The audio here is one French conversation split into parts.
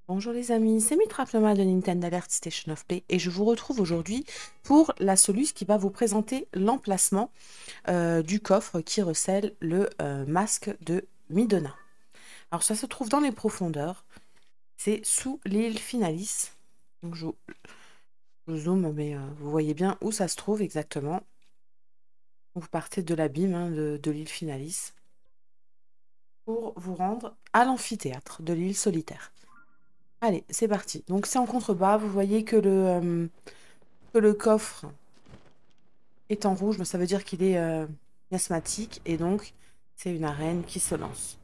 Bonjour les amis, c'est Mitra Pneuma de Nintendo Alert Station of Play et je vous retrouve aujourd'hui pour la soluce qui va vous présenter l'emplacement du coffre qui recèle le masque de Midona. Alors ça se trouve dans les profondeurs, c'est sous l'île Finalis. Donc je zoome mais vous voyez bien où ça se trouve exactement. Vous partez de l'abîme de l'île Finalis pour vous rendre à l'amphithéâtre de l'île solitaire. Allez, c'est parti. Donc c'est en contrebas, vous voyez que le coffre est en rouge, mais ça veut dire qu'il est miasmatique et donc c'est une arène qui se lance.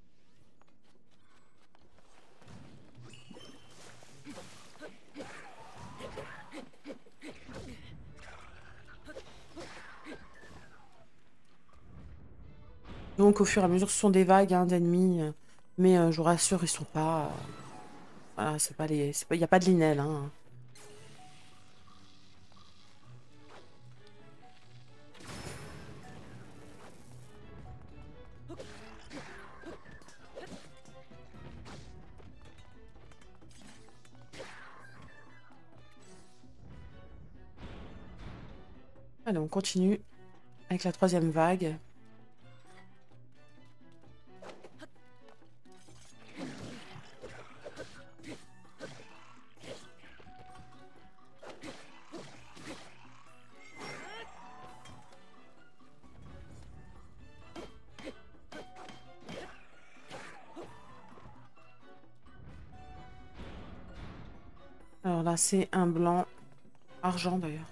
Donc au fur et à mesure, ce sont des vagues d'ennemis, mais je vous rassure, ils sont pas. Voilà, c'est pas les. Il n'y a pas de linel. Hein. Allez, on continue avec la troisième vague. Alors là, c'est un blanc argent d'ailleurs.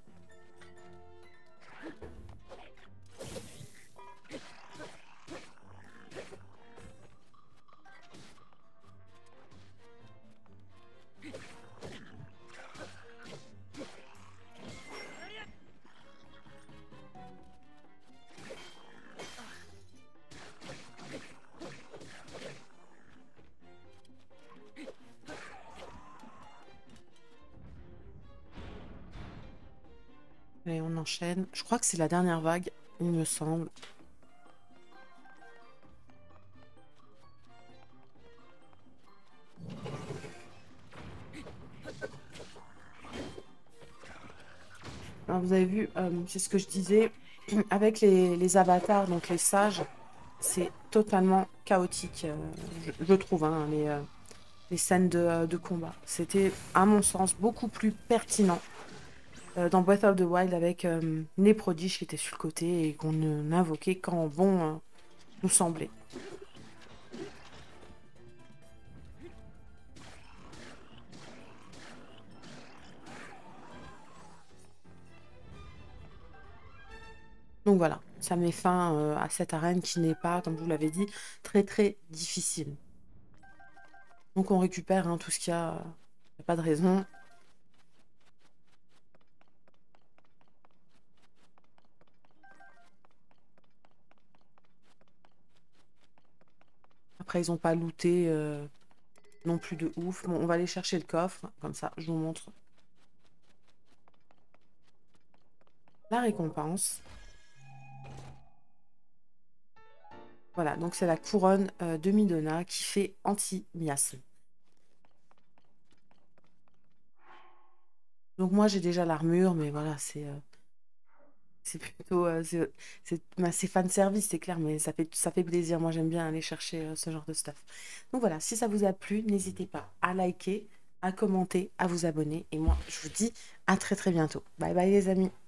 Et on enchaîne. Je crois que c'est la dernière vague, il me semble. Alors, vous avez vu, c'est ce que je disais, avec les avatars, donc les sages, c'est totalement chaotique, je trouve, les scènes de combat. C'était, à mon sens, beaucoup plus pertinent dans Breath of the Wild avec les prodiges qui étaient sur le côté et qu'on n'invoquait qu'en bon nous semblait. Donc voilà, ça met fin à cette arène qui n'est pas, comme je vous l'avais dit, très très difficile. Donc on récupère tout ce qu'il y a, y a pas de raison. Après, ils n'ont pas looté non plus de ouf. Bon, on va aller chercher le coffre, comme ça, je vous montre la récompense. Voilà, donc c'est la couronne de Midona qui fait anti-miasme. Donc moi, j'ai déjà l'armure, mais voilà, c'est plutôt... c'est fan service, c'est clair, mais ça fait plaisir. Moi, j'aime bien aller chercher ce genre de stuff. Donc voilà, si ça vous a plu, n'hésitez pas à liker, à commenter, à vous abonner. Et moi, je vous dis à très très bientôt. Bye bye les amis.